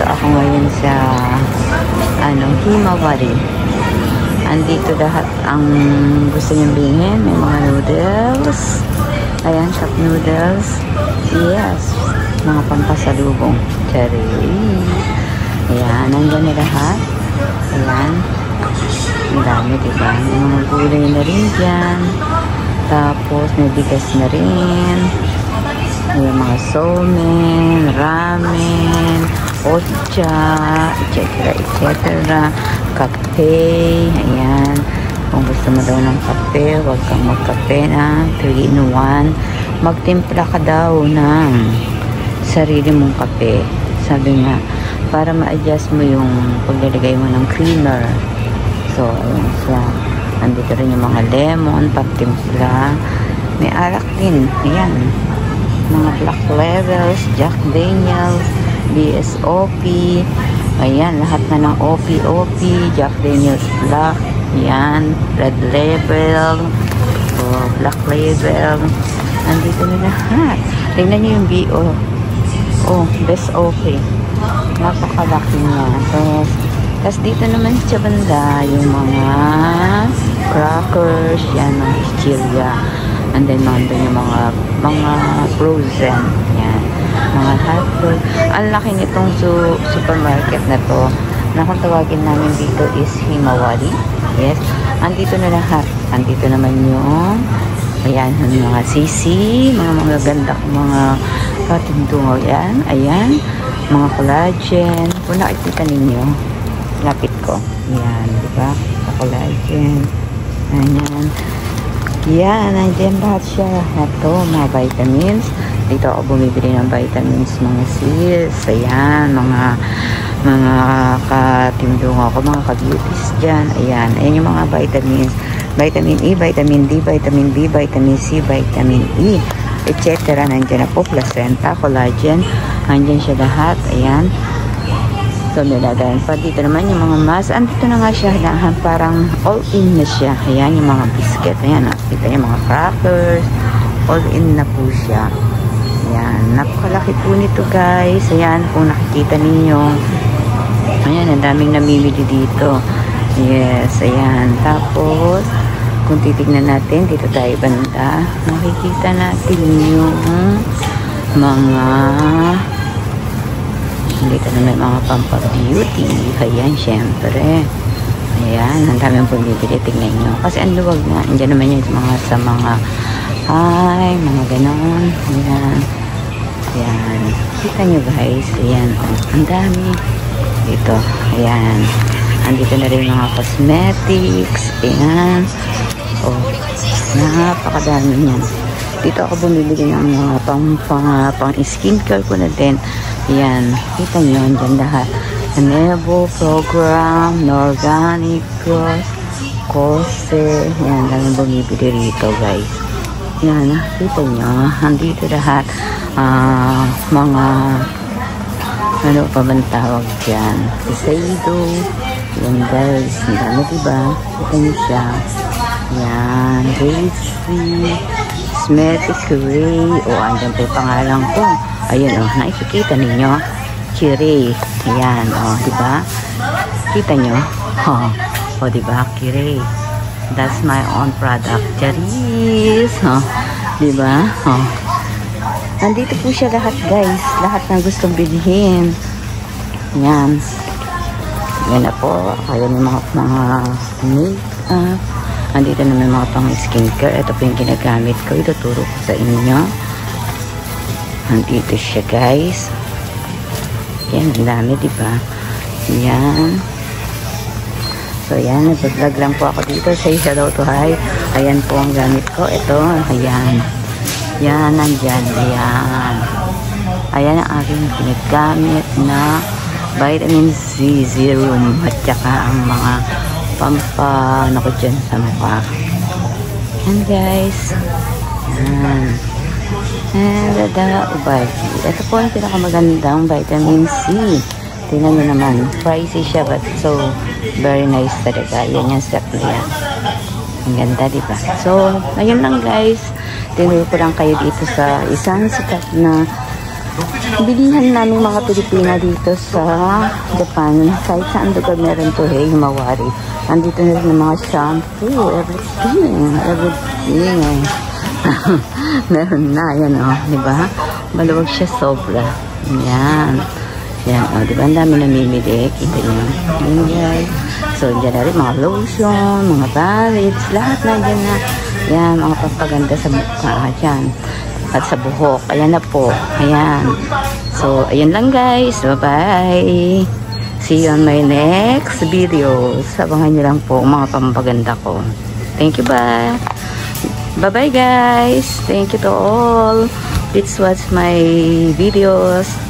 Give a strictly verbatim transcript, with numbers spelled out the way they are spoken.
ako ngayon sa ano, Himawari. Andito lahat ang gusto niyong bilhin. May mga noodles. Ayan, cup noodles. Yes. Mga pampasalubong. Cherry. Ayan, nandyan na lahat. Ayan. Ang dami, diba? May mga gulay na rin dyan. Tapos, may bigas na rin. May mga somen, ramen, ocha, et cetera et cetera. Kape. Ayan. Kung gusto mo daw ng kape, huwag kang magkape na three in one. Magtimpla ka daw ng sarili mong kape. Sabi nga, para ma-adjust mo yung paglalagay mo ng creamer. So, ayan siya. Andito rin yung mga lemon, pagtimpla. May alak din. Ayan. Mga Black Labels, Jack Daniels, B S O P. Ayan, lahat na ng O P O P, Jack Daniels Black. Ayan, Red Label, oh, Black Label. Andito na lahat. Tingnan nyo yung B O. Oh, Best O P. Napakalaki niya. Tapos, tapos dito naman sa banda, yung mga crackers, yan, mga istilya. And then, nandun yung mga, mga frozen. Yan. Mga hotdog. Ang laki nitong su supermarket na to, na kung tawagin namin dito is Himawari. Yes. Andito na lahat. Andito naman yung, ayan, yung mga sisi, mga mga ganda, mga katindungaw yan. Ayan. Mga collagen. Kung nakikita ninyo, lapit ko. Ayan, diba? Collagen. Ayan. Yan, nandiyan lahat siya. Ito, mga vitamins. Dito ako bumibili ng vitamins, mga sis. Ayan, mga mga katimdungo ko, mga ka-beauties dyan. Ayan, ayan yung mga vitamins. Vitamin E, vitamin D, vitamin B, vitamin C, vitamin E, et cetera. Nandiyan na po, placenta, collagen. Nandiyan siya lahat. Ayan. So, nilagayan pa. Dito naman yung mga mask. Andito na nga siya. Lahat, parang all-in na siya. Ayan, yung mga biscuit. Ayan, nakikita niyo mga crackers. All-in na po siya. Ayan, napakalaki po nito, guys. Ayan, kung nakikita ninyo. Ayan, ang daming namimili dito. Yes, ayan. Tapos, kung titignan natin, dito tayo banda, makikita natin yung mga dito na may mga pampa-beauty. Ayan, syempre. Ayan, ang daming bumibili. Tignan nyo. Kasi ang luwag na. Andiyan naman yung mga sa mga ay, mga ganon. Ayan. Ayan. Kita nyo, guys. Ayan. Oh, ang dami. Dito. Ayan. Andito na rin mga cosmetics. Ayan. Oh, napakadami yan. Dito ako bumibili ng mga pang, pang, pang skincare ko na din. Ayan, kita nyo, dyan lahat. Anevo, Program, Norganic, Cross, Corse. Ayan, lang bumibili rito, guys. Ayan, kita nyo, andito lahat. Uh, mga, ano pa bang tawag dyan? Siseido. Ayan, guys. Ang dami, diba? Kita nyo siya. Ayan, Daisy. Cosmetic Ray. O, andyan pa yung pangalan ko. Ayun, o. Oh, nakikita ninyo. Kirei. Ayan, o. Oh, diba? Kita nyo? O, oh, oh, diba? Kirei. That's my own product. Charis. O, oh, diba? O. Oh. Andito po siya lahat, guys. Lahat ng gustong bilhin. Ayan. Yan na po. Ayan yung mga, mga make-up. Andito na may mga pang skincare. Ito po yung ginagamit ko. Ituturo ko sa inyo. Andito siya, guys. Yan, ang dami, diba? Yan. So, yan. Nag-vlog lang po ako dito. Say hello to hi. Ayan po ang gamit ko. Ito, ayan. Yan, nandyan. Ayan. Ayan ang aking ginagamit na vitamin C serum. At saka ang mga pampa, ano ko dyan sa mukha. Yan, guys. Yan. And the ubay. Ito po ang pinakamagandang vitamin C. Tingnan nyo naman. Pricey siya, but so very nice talaga. Yan yung step na yan. Ang ganda, diba? So, ayun lang, guys. Tinuro ko lang kayo dito sa isang sikat na bilihan namin mga Pilipina dito sa Japan. Kahit saan lugar meron to, hey, Himawari. Andito na rin ng mga shampoo, everything, everything. Meron na, yan o, oh, diba? Maluwag siya sobra. Yan. Yan, o, oh, diba? Ang dami namimili. Kita nyo. Yan, guys. So, dyan na rin mga lotion, mga palettes, lahat na dyan na. Yan, mga pampaganda sa mukha. Yan. At sa buhok. Ayan na po. Ayan. So, ayan lang guys. Bye-bye. See you on my next video. Sabangan nyo lang po mga pampaganda ko. Thank you, bye. Bye-bye guys. Thank you to all. Please watch my videos.